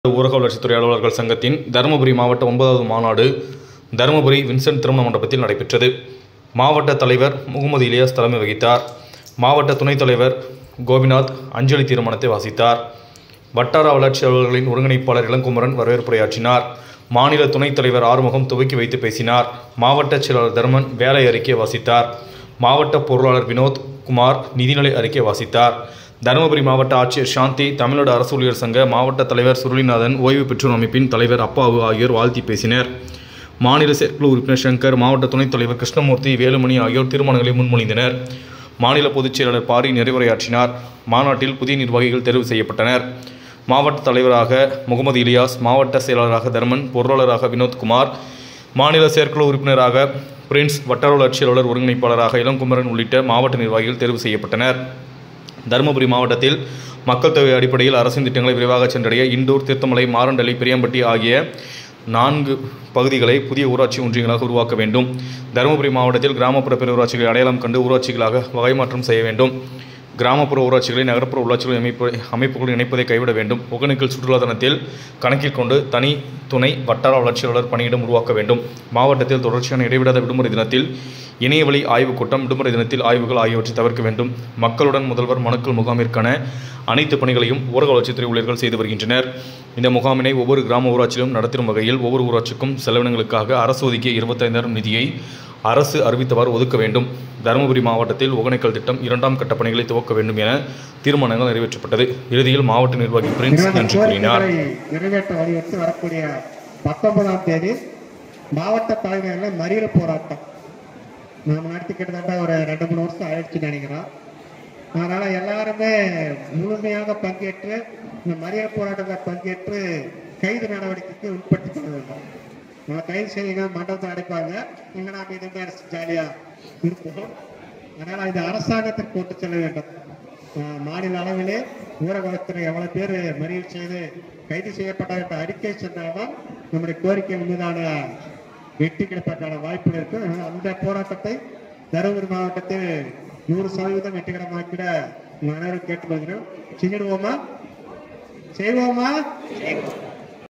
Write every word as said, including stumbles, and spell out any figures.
ஊரக வளர்ச்சித்துறை அலுவலர்கள் சங்கத்தின் தருமபுரி மாவட்ட ஒன்பதாவது மாநாடு தருமபுரி வின்சென்ட் திருமண மண்டபத்தில் நடைபெற்றது. மாவட்ட தலைவர் முகமது இலியாஸ் தலைமை வகித்தார். மாவட்ட துணைத் தலைவர் கோபிநாத் அஞ்சலி தீர்மானத்தை வாசித்தார். வட்டார வளர்ச்சி அலுவலர்களின் ஒருங்கிணைப்பாளர் இளங்குமரன் வரவேற்புரையாற்றினார். மாநில துணைத் தலைவர் ஆறுமுகம் துவக்கி வைத்து பேசினார். மாவட்ட செயலாளர் தர்மன் வேலை அறிக்கை வாசித்தார். மாவட்ட பொருளாளர் வினோத் குமார் நிதிநிலை அறிக்கை வாசித்தார். தருமபுரி மாவட்ட ஆட்சியர் சாந்தி, தமிழ்நாடு அரசு ஊழியர் சங்க மாவட்ட தலைவர் சுருளிநாதன், ஓய்வு பெற்றோர் அமைப்பின் தலைவர் அப்பாவு ஆகியோர் வாழ்த்தி பேசினர். மாநில செயற்குழு உறுப்பினர் சங்கர், மாவட்ட துணைத் தலைவர் கிருஷ்ணமூர்த்தி, வேலுமணி ஆகியோர் தீர்மானங்களை முன்மொழிந்தனர். மாநில பொதுச் செயலாளர் பாரி நிறைவுரையாற்றினார். மாநாட்டில் புதிய நிர்வாகிகள் தேர்வு செய்யப்பட்டனர். மாவட்ட தலைவராக முகமது இலியாஸ், மாவட்ட செயலாளராக தர்மன், பொருளாளராக வினோத்குமார், மாநில செயற்குழு உறுப்பினராக பிரின்ஸ், வட்டார வளர்ச்சி அலுவலர் ஒருங்கிணைப்பாளராக இளங்குமரன் உள்ளிட்ட மாவட்ட நிர்வாகிகள் தேர்வு செய்யப்பட்டனர். தருமபுரி மாவட்டத்தில் மக்கள் தொகை அடிப்படையில் அரசின் திட்டங்களை விரைவாக சென்றடைய இண்டூர், தீர்த்தமலை, மாரண்டலி, பெரியம்பட்டி ஆகிய நான்கு பகுதிகளை புதிய ஊராட்சி ஒன்றியங்களாக உருவாக்க வேண்டும். தருமபுரி மாவட்டத்தில் கிராமப்புற பேரூராட்சிகளை அடையாளம் கண்டு ஊராட்சிகளாக வகைமாற்றம் செய்ய வேண்டும். கிராமப்புற ஊராட்சிகளை நகர்ப்புற உள்ளாட்சிகளை அமைப்பு அமைப்புகளுடன் இணைப்பதை கைவிட வேண்டும். ஒகேனக்கல் சுற்றுலா தனத்தில் கணக்கில் கொண்டு தனி, துணை, வட்டார வளர்ச்சியாளர் பணியிடம் உருவாக்க வேண்டும். மாவட்டத்தில் தொடர்ச்சியான இடைவிடாத விடுமுறை தினத்தில் இணையவழி ஆய்வுக் கூட்டம், விடுமுறை தினத்தில் ஆய்வுகள் ஆகியவற்றை தவிர்க்க வேண்டும். மக்களுடன் முதல்வர் மனுக்கள் முகாமிற்கான அனைத்து பணிகளையும் ஊரக வளர்ச்சித்துறை ஊழியர்கள் செய்து வருகின்றனர். இந்த முகாமினை ஒவ்வொரு கிராம ஊராட்சியிலும் நடத்தும் வகையில் ஒவ்வொரு ஊராட்சிக்கும் செலவினங்களுக்காக அரசு ஒதுக்கிய இருபத்தைந்தாயிரம் நிதியை அரசு அறிவித்தவாறு ஒதுக்க வேண்டும். தருமபுரி மாவட்டத்தில் ஒகேனக்கல் திட்டம் இரண்டாம் கட்ட பணிகளை துவக்க வேண்டும் என தீர்மானங்கள் நிறைவேற்றப்பட்டது. இறுதியில் மாவட்ட நிர்வாகி பிரின்ஸ் என்று கூறினார். நிறைவேற்ற வலியுறுத்தி வரக்கூடிய பத்தொன்பதாம் தேதி மாவட்ட தலைவர்கள் மறியல் போராட்டம் நாம் நடத்தி கிட்டத்தட்ட ஒரு ரெண்டு மூணு வருஷம் ஆயிடுச்சுன்னு நினைக்கிறோம். அதனால எல்லாருமே முழுமையாக பங்கேற்று இந்த மறியல் போராட்டத்தில் பங்கேற்று கைது நடவடிக்கைக்கு உட்படுத்திக் கொள்ள வேண்டும். நம்ம கைது செய்ய மண்டபத்தை அடைப்பாங்க, இங்க நாம் இதுமே ஜாலியா இருப்போம். அதனால இது அரசாங்கத்திற்கு கொண்டு செல்ல வேண்டும். மாநில அளவிலே ஊரக வளர்த்துறை எவ்வளவு பேர் மறியல் செய்து கைது செய்யப்பட்ட அறிக்கை சென்றாலும் நம்முடைய கோரிக்கை மீதான வெற்றி கிடைப்பதற்கான வாய்ப்புகள் இருக்கு. அந்த போராட்டத்தை தருமபுரி மாவட்டத்தில் நூறு சதவீதம் வெற்றிகரமாக்கிட அனைவரும் கேட்டுக்கொள்கிறோம். செஞ்சிடுவோமா? செய்வோமா?